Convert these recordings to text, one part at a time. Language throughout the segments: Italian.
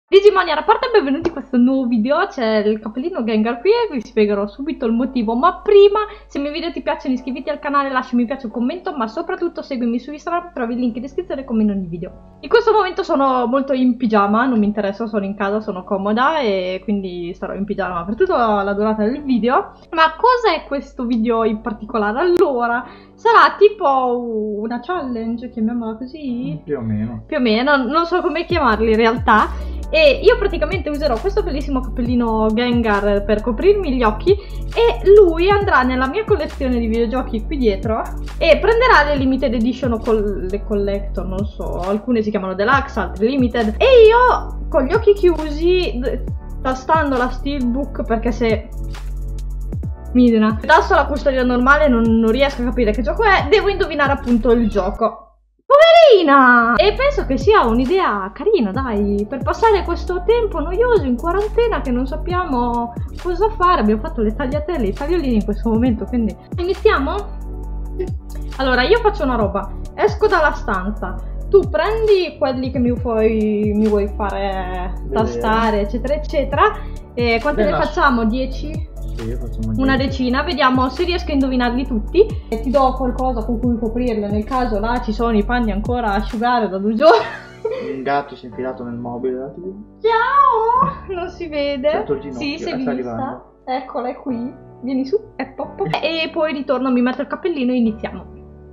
Digimon, a parte benvenuti in questo nuovo video, c'è il cappellino Gengar qui e vi spiegherò subito il motivo, ma prima, se i miei video ti piacciono iscriviti al canale, lascia mi piace, un commento, ma soprattutto seguimi su Instagram, trovi il link in descrizione come in ogni video. In questo momento sono molto in pigiama, non mi interessa, sono in casa, sono comoda e quindi starò in pigiama per tutta la durata del video. Ma cos'è questo video in particolare? Allora, sarà tipo una challenge, chiamiamola così? Più o meno. Più o meno, non so come chiamarli in realtà. E io praticamente userò questo bellissimo cappellino Gengar per coprirmi gli occhi e lui andrà nella mia collezione di videogiochi qui dietro e prenderà le limited edition o le collector, non so, alcune si chiamano deluxe, altre limited, e io con gli occhi chiusi, tastando la steelbook, perché se mi tasto la custodia normale non riesco a capire che gioco è, devo indovinare appunto il gioco. Poverina! E penso che sia un'idea carina, dai, per passare questo tempo noioso in quarantena che non sappiamo cosa fare. Abbiamo fatto le tagliatelle, i tagliolini in questo momento, quindi iniziamo? Allora, io faccio una roba, esco dalla stanza, tu prendi quelli che mi vuoi fare tastare, eccetera, eccetera, e quante ne facciamo? 10? Sì, facciamo una decina, vediamo se riesco a indovinarli tutti e ti do qualcosa con cui coprirli, nel caso là ci sono i panni ancora a asciugare da 2 giorni. Un gatto si è infilato nel mobile. Ciao! Non si vede? Sì, si è vista. Eccola, è qui. Vieni su, è pop. E poi ritorno, mi metto il cappellino e iniziamo.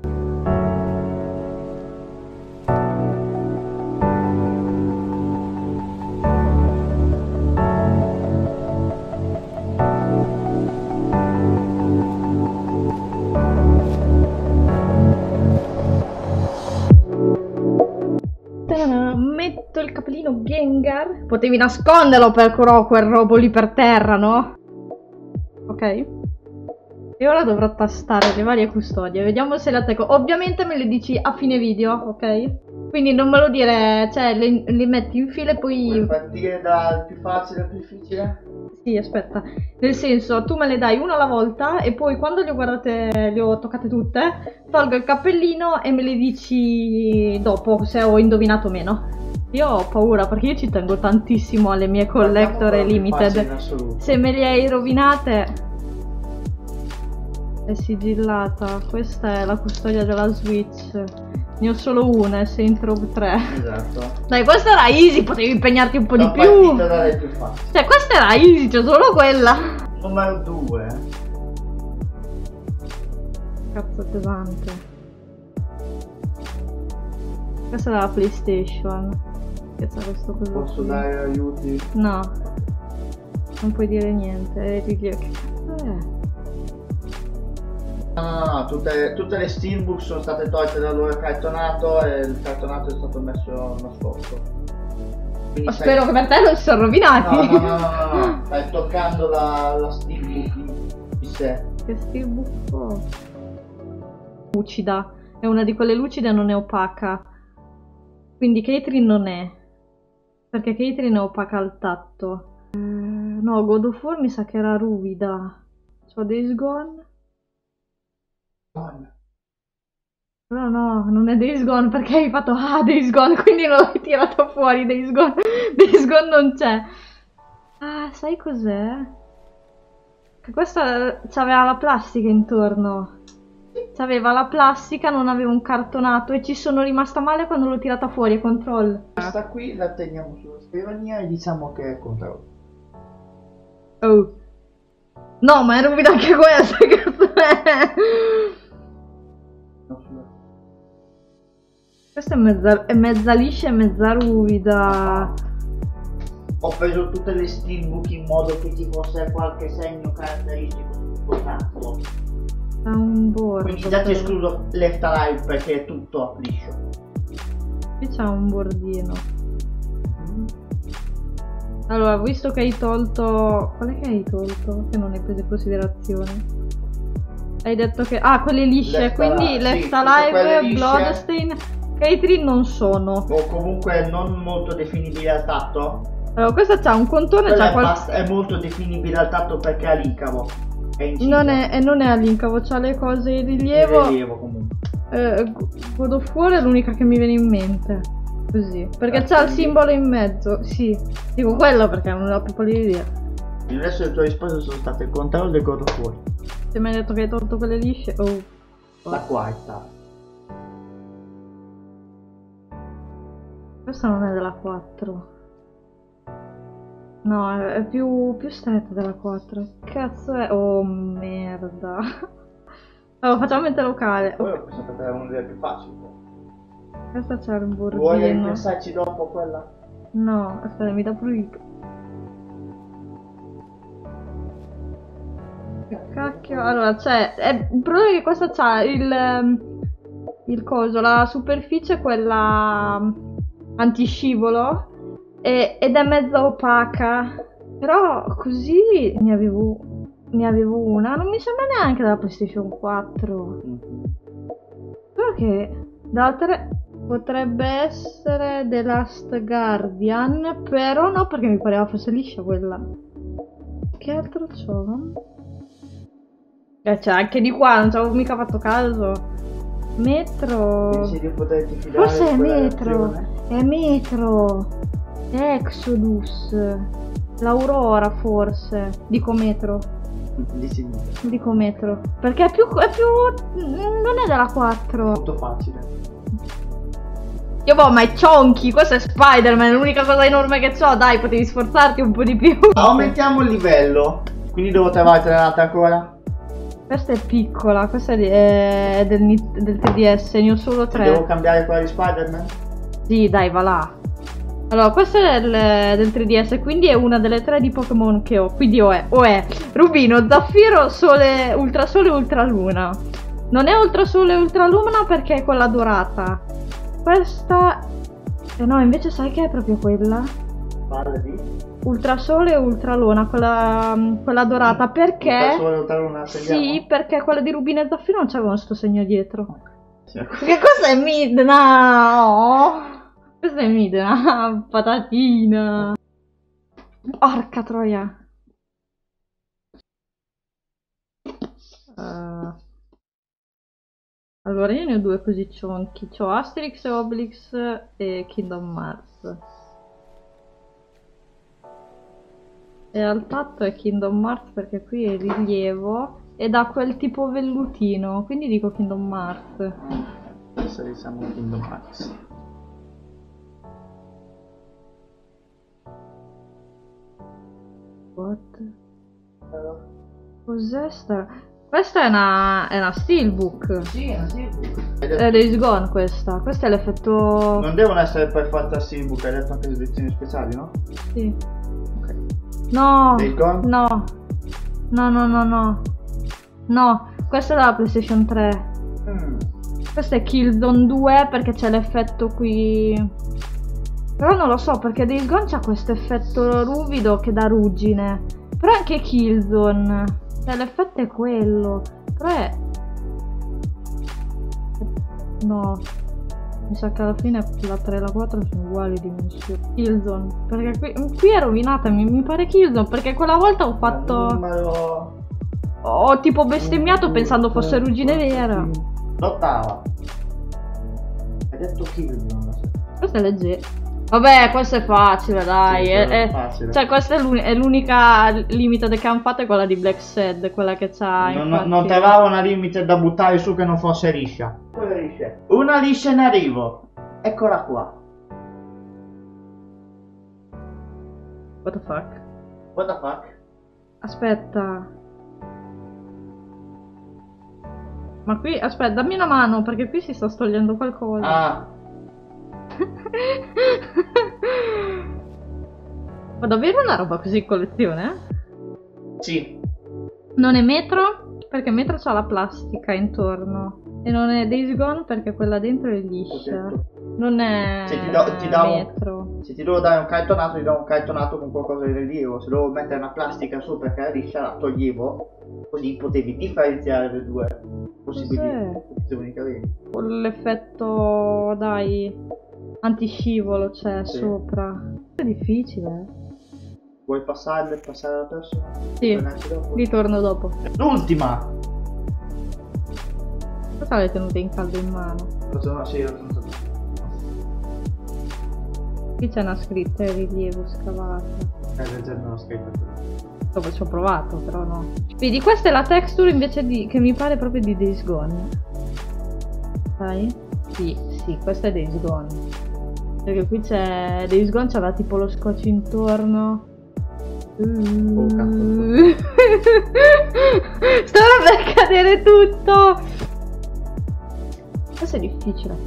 Metto il cappellino Gengar. Potevi nasconderlo però quel robo lì per terra, no? Ok. E ora dovrò tastare le varie custodie. Vediamo se le attacco. Ovviamente me le dici a fine video, ok? Quindi non me lo dire, cioè le metti in fila e poi... Vuoi partire dal più facile al più difficile? Sì, aspetta. Nel senso, tu me le dai una alla volta e poi quando le ho guardate, le ho toccate tutte, tolgo il cappellino e me le dici dopo se ho indovinato o meno. Io ho paura perché io ci tengo tantissimo alle mie collector e limited. Se me le hai rovinate... È sigillata. Questa è la custodia della Switch. Ne ho solo una e Saints Row 3. Esatto. Dai, questa era easy, potevi impegnarti un po' di più. Più facile. Cioè, questa era easy, c'è solo quella. Numero 2. Cazzo pesante. Questa è la PlayStation. Che c'è questo coso? Posso dare aiuti? No. Non puoi dire niente. Che cazzo è? No, tutte le steelbook sono state tolte dal loro cartonato e il cartonato è stato messo nascosto. Ma spero che per te non si sono rovinati. No. Stai toccando la steelbook di sé. Che steelbook? Oh. Lucida. È una di quelle lucide e non è opaca. Quindi Catherine non è. Perché Catherine è opaca al tatto. No, God of War mi sa che era ruvida. C'ho Days Gone. No, non è Days Gone perché hai fatto Days Gone, quindi non l'hai tirato fuori Days Gone. Days Gone non c'è. Ah, sai cos'è? Che questa c'aveva la plastica intorno. C'aveva la plastica, non aveva un cartonato e ci sono rimasta male quando l'ho tirata fuori, Control. Questa qui la teniamo sulla scrivania e diciamo che è Control. Oh. No, ma è ruvida anche questa, che cazzo è? Questa è mezza liscia e mezza ruvida. Ho preso tutte le steelbook in modo che ci fosse qualche segno caratteristico sul cazzo. Ha un bordo. Quindi già ti escludo left alive perché è tutto liscio. Qui c'ha un bordino. Allora, visto che hai tolto... Qual è che hai tolto? Che non hai preso in considerazione? Hai detto che... Ah, quelle lisce, quindi Left Alive, Bloodstain, Catherine non sono. O comunque non molto definibile al tatto. Allora, questa c'ha un contorno e c'ha è molto definibile al tatto perché ha l'incavo. Non è all'incavo, c'ha le cose in rilievo. In rilievo comunque. God of War è l'unica che mi viene in mente. Così. Perché c'ha il simbolo in mezzo. Sì. Dico quello perché non ho più pallida idea. Il resto delle tue risposte sono state il controllo del God of War. Se mi hai detto che hai tolto quelle lisce. Oh. La quarta. Questa non è della 4. No, è più stretta della 4. Cazzo è? Oh merda. Allora, facciamo mente locale. Poi ho pensato che era una delle più facili. Questa c'è il Vuoi bordino. ripensarci dopo quella? No, aspetta, mi dà prurito. Che cacchio. Allora, il problema è che questa c'ha il coso, la superficie, quella antiscivolo, ed è mezza opaca. Però così ne avevo una. Non mi sembra neanche della PlayStation 4. Solo che da 3 potrebbe essere The Last Guardian, però no, perché mi pareva fosse liscia quella. Che altro c'ho? Cioè, anche di qua non ci avevo mica fatto caso. Metro. Pensi di poterti fidare? Forse è di quella Metro. reazione? È Metro. È Exodus. L'Aurora forse. Dico Metro. Dici no. Dico Metro. Perché è più. Non è della 4. Molto facile. Io boh, ma è Chonky, questo è Spider-Man, è l'unica cosa enorme che c'ho, dai, potevi sforzarti un po' di più. Aumentiamo il livello. Quindi devo trovartene un'altra ancora. Questa è piccola, questa è del 3DS, ne ho solo 3. Devo cambiare quella di Spider-Man? Sì, dai, va là. Allora, questa è del 3DS, quindi è una delle 3 di Pokémon che ho. Quindi o è Rubino, Zaffiro, Sole, Ultrasole e Ultraluna. Non è Ultrasole e Ultraluna perché è quella dorata. Questa... no, invece sai che è proprio quella? Parla di? Ultrasole e Ultraluna, quella dorata, perché... Ultrasole e Ultraluna, sì, perché quella di Rubino e Zaffiro non c'aveva sto segno dietro. Sì. Perché questa è Midna! Oh. Questa è Midna, patatina. Porca troia. Allora, io ne ho 2 così cionchi. C'ho Asterix e Obelix e Kingdom Hearts. E al tatto è Kingdom Hearts perché qui è rilievo ed ha quel tipo vellutino, quindi dico Kingdom Hearts. Adesso diciamo Kingdom Hearts. What? Cos'è sta? Questa è una steelbook. Sì, è una steelbook. È Days Gone questa. Questo è l'effetto... Non devono essere per forza steelbook, hai detto anche le edizioni speciali, no? Sì. Ok. No. Days Gone? No. No. No, questa è della PlayStation 3. Questo è Killzone 2 perché c'è l'effetto qui. Però non lo so perché Days Gone c'ha questo effetto ruvido che dà ruggine. Però anche Killzone. Cioè l'effetto è quello. Però è... no. Mi sa che alla fine la 3 e la 4 sono uguali dimensioni. Killzone. Perché qui è rovinata, mi pare Killzone. Perché quella volta ho fatto... ho tipo bestemmiato pensando fosse ruggine vera. L'ottava. Hai detto Killzone. Questa è leggera. Vabbè, questo è facile, dai. Sì, facile. Cioè, questa è l'unica limited che hanno fatto, è quella di Black Sad, quella che c'ha. Non trovavo una limited da buttare su che non fosse liscia. Una liscia in arrivo. Eccola qua. What the fuck? What the fuck? Aspetta. Ma qui, aspetta, dammi una mano, perché qui si sta togliendo qualcosa. Ah. Ma davvero una roba così in collezione? Sì. Non è Metro, perché Metro c'ha la plastica intorno. E non è Days Gone perché quella dentro è liscia. Non è Se Metro. Se ti devo dare un cartonato, ti do un cartonato con qualcosa di rilievo. Se devo mettere una plastica su perché era liscia, la toglievo. Così potevi differenziare le due possibili opzioni che avevi. Con l'effetto, dai, antiscivolo c'è sopra. È difficile. Vuoi passare alla prossima? Sì, ritorno dopo. L'ultima! Cosa l'hai tenuta in caldo in mano? Sì, Qui c'è una scritta di rilievo scavata. Leggendo una scritta. Dopo ci ho provato, però no. Vedi, questa è la texture invece di... che mi pare proprio di Days Gone. Sai? Sì, sì, questa è Days Gone. Perché qui c'è... Days Gone c'aveva tipo lo scotch intorno. Oh, cazzo. Stava per cadere tutto! Questo è difficile.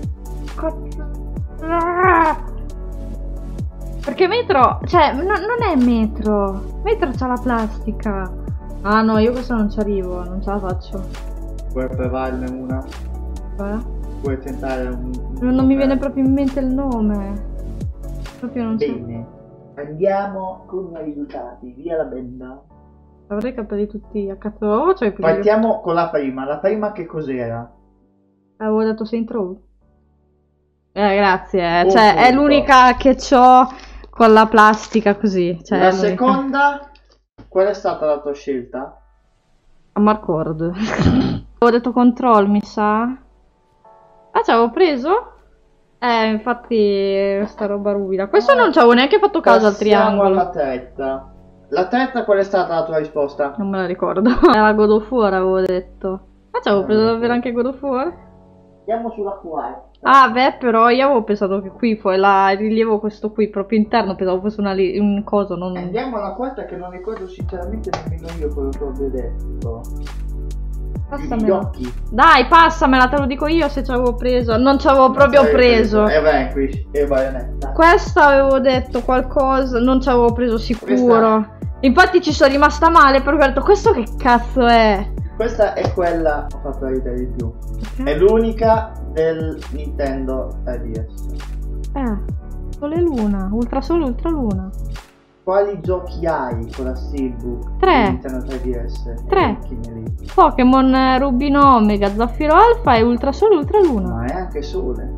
Perché Metro, cioè, non è Metro. Metro c'ha la plastica. Ah no, io questo non ci arrivo, non ce la faccio. Vuoi provarne una? Vuoi tentare Non mi viene proprio in mente il nome. Proprio non so. Bene, andiamo con i risultati, via la benda. Avrei i capelli tutti a cazzo. Cioè, Partiamo con la prima che cos'era? avevo detto Saint Row. Grazie. Oh, Cioè, è l'unica che ho con la plastica così. Cioè, la è l'unica. seconda, qual è stata la tua scelta? Amarcord. Avevo detto Control, mi sa. Ah, ci avevo preso? Infatti, sta roba ruvida. Questo non ci avevo neanche fatto caso al triangolo. Alla tretta. La tretta, qual è stata la tua risposta? Non me la ricordo. Era God of War, avevo detto. Ah, ci avevo preso davvero anche God of War? Andiamo sulla quarta. Ah, beh, però io avevo pensato che qui poi il rilievo questo qui proprio interno, pensavo fosse un coso, non... Andiamo alla quarta che non ricordo sinceramente nemmeno io quello che ho detto. Gli Passamela. occhi. Dai, passamela, te lo dico io se ci avevo preso. Non ci avevo proprio preso. Vanquish e Bayonetta. Questa avevo detto qualcosa, non ci avevo preso sicuro. Infatti ci sono rimasta male perché ho detto, questo che cazzo è? Questa è quella che ho fatto ridere di più. È l'unica del Nintendo 3DS. Sole Luna, Ultra Sole, Ultra Luna. Quali giochi hai con la Steelbook? 3. Nintendo 3DS? 3. Pokémon Rubino Omega, Zaffiro Alpha e Ultra Sole, Ultra Luna. Ma è anche Sole.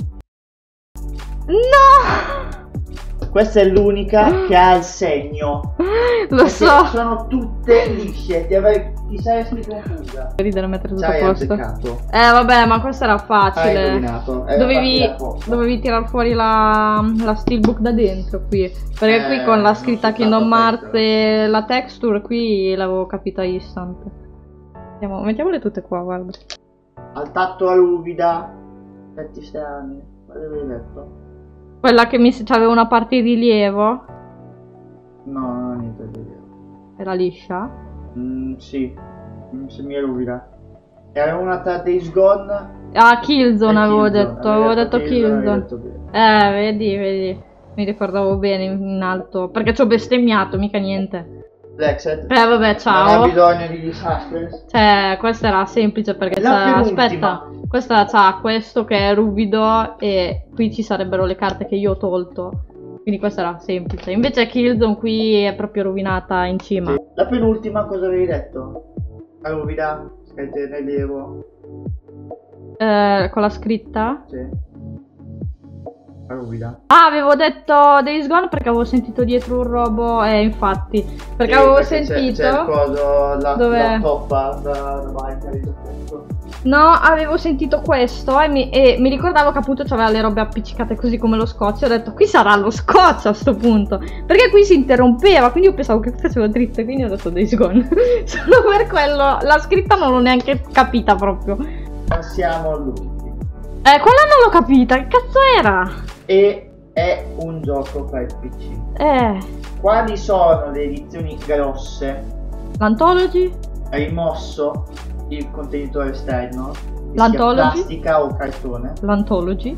No! Questa è l'unica che ha il segno. Lo so. Sono tutte lisce, ti saresti confusa. Ridere mettere tutto Ci a hai posto. azzeccato. Vabbè, ma questo era Hai facile. indovinato. Dovevi tirar fuori la steelbook da dentro qui. Perché qui con la scritta non Kingdom Hearts soltanto e la texture qui l'avevo capita instant. Mettiamole tutte qua, guarda. Al tatto ruvida. Effetti strani. Quale avevi detto? Quella che aveva una parte di rilievo. No, non ho niente da dire. Era liscia. Sì. Semi-ruvida. Era una tra Days Gone. Ah, Killzone e avevo Killzone. detto. Avevo detto Killzone. avevi detto bene. Vedi. Mi ricordavo bene in alto. Perché ci ho bestemmiato, mica niente. Lexed. Vabbè, ciao. Non ha bisogno di suspense. Cioè, questa era semplice perché La penultima. aspetta, questa c'ha questo che è ruvido e qui ci sarebbero le carte che io ho tolto. Quindi questa era semplice. Invece Killzone qui è proprio rovinata in cima. Sì. La penultima cosa avevi detto? La ruvida, scritta in rilievo. Con la scritta? Sì. La ruvida. Ah, avevo detto Days Gone perché avevo sentito dietro un robo. Infatti. Perché avevo perché sentito. C'è il coso, Dov'è? la toppa da Minecraft. No, avevo sentito questo e mi ricordavo che appunto c'aveva le robe appiccicate così come lo scotch. Ho detto, qui sarà lo scotch a sto punto. Perché qui si interrompeva, quindi io pensavo che facevo dritto, quindi ho detto Days Gone. Solo per quello, la scritta non l'ho neanche capita proprio. Passiamo all'ultimo. Quella non l'ho capita, che cazzo era? E è un gioco per il PC. Quali sono le edizioni grosse? L'Anthology? Rimosso il contenitore esterno, che L'Anthology? sia plastica o cartone. L'Anthology?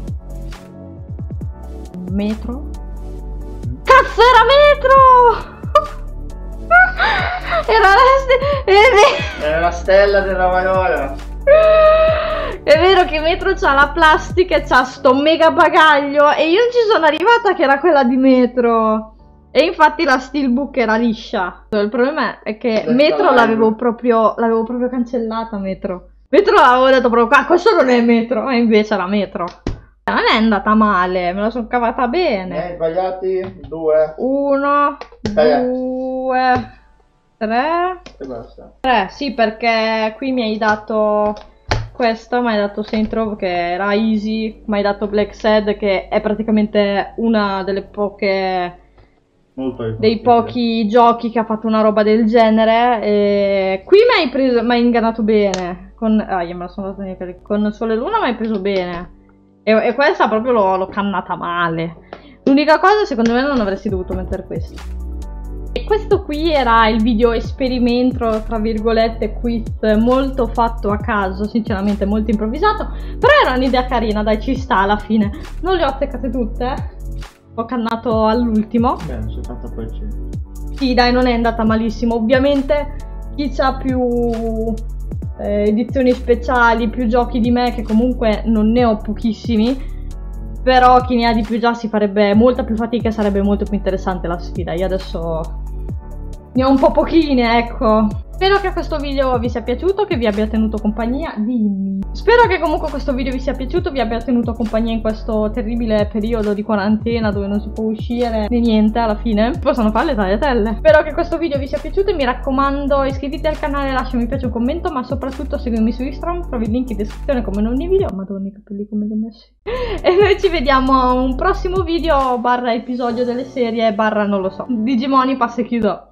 Metro? Cazzo, era Metro! Era la stella della Valora. È vero che Metro c'ha la plastica e c'ha sto mega bagaglio e io non ci sono arrivata che era quella di Metro. E infatti la steelbook era liscia. Il problema è che Metro l'avevo proprio cancellata. Metro l'avevo detto proprio, ah, questo non è Metro, e invece era Metro. Non è andata male, me la sono cavata bene. Sbagliati 2. 1, 2, 3 e basta. 3, sì, perché qui mi hai dato questa, mi hai dato Saint Row che era easy, mi hai dato Black Sad che è praticamente una delle poche... dei pochi giochi che ha fatto una roba del genere. E qui mi hai ingannato bene con io me la sono data con Sole e Luna, mi hai preso bene e questa proprio l'ho cannata male. L'unica cosa, secondo me, non avresti dovuto mettere questo. E questo qui era il video esperimento, tra virgolette, quiz, molto fatto a caso, sinceramente molto improvvisato, però era un'idea carina, dai, ci sta alla fine. Non le ho azzeccate tutte, ho cannato all'ultimo. Beh, non sei fatta poi c'è. Sì, dai, non è andata malissimo. Ovviamente chi ha più edizioni speciali, più giochi di me, che comunque non ne ho pochissimi, però chi ne ha di più già si farebbe molta più fatica e sarebbe molto più interessante la sfida. Io adesso ne ho un po' pochine, ecco. Spero che questo video vi sia piaciuto, che vi abbia tenuto compagnia. Dimmi. Spero che comunque questo video vi sia piaciuto, vi abbia tenuto compagnia in questo terribile periodo di quarantena dove non si può uscire né niente alla fine. Possono fare le tagliatelle. Spero che questo video vi sia piaciuto e mi raccomando iscriviti al canale, lascia mi piace un commento, ma soprattutto seguimi su Instagram, trovi il link in descrizione come in ogni video. Madonna, i capelli come li ho messi. E noi ci vediamo a un prossimo video / episodio delle serie / non lo so. Digimoni passa e chiudo.